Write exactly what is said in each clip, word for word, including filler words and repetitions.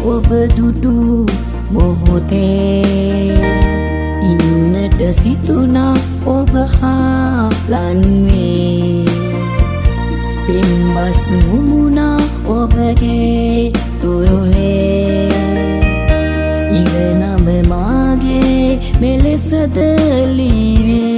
ඔබ දුටු මොහොතේ ඉන්නට සිතුනා ඔබ හා ලන්වේ පින්බස් මුමුණා ඔබගේ තුරුලේ ඉරනම මාගේ මෙලෙසද ලීවේ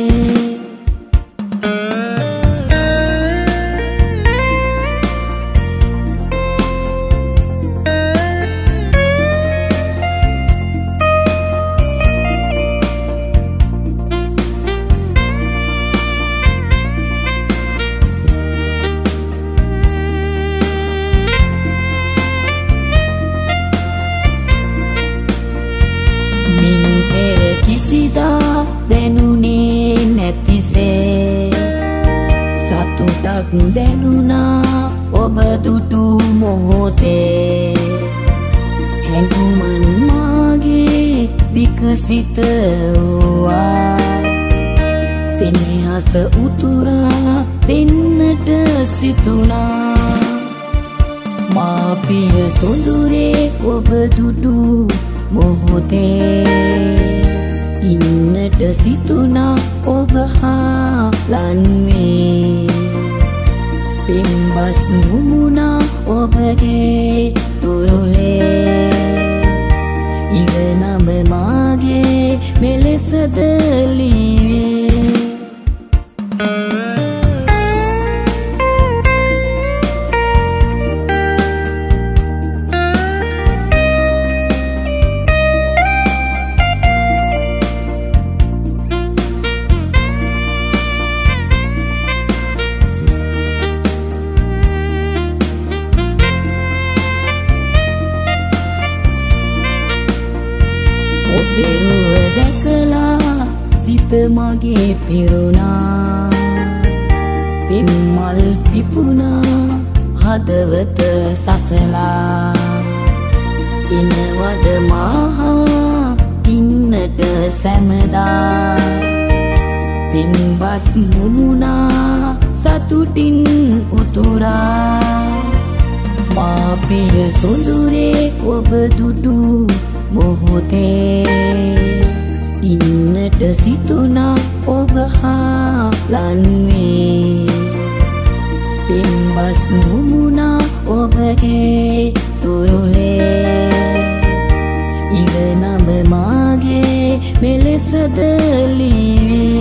කිසිදා දැනුනේ නැතිසේ සතුටක් දැනුණා ඔබ දුටු මොහොතේ හැඟුමන් මාගේ විකසිත වූවා සෙනෙහස උතුරා දෙන්නට සිතුණා මා පිය සොඳුරේ ඔබ දුටු මොහොතේ ඉන්නට සිතුනා ඔබ හා ලන්වේ පින්බස් මුමුණා ඔබගේ තුරුලේ ඉරනම මාගේ මෙලෙසද ලීවේ ඔබෙරුව දැකලා සිත මගේ පිරුණා පින්මල් පිපුණා හදවත සසලා ඉනවද මහා ඉන්නට සැමදා පින්බස් මුමුණා සතුටින් උතුරා මා පිය සොඳුරේ ඔබ දුටු මොහොතේ ඉන්නට සිතුනා ඔබ හා ලන්වේ පින්බස් මුමුණා ඔබගේ තුරුලේ ඉරනම මාගේ මෙලෙසද ලීවේ